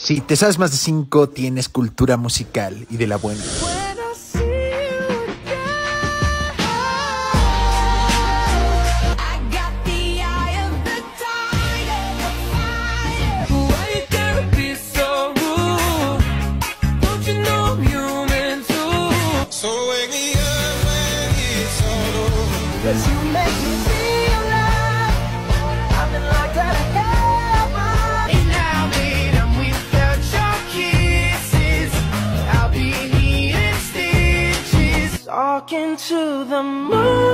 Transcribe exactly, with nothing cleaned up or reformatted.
Si te sabes más de cinco, tienes cultura musical y de la buena. Talking to the moon.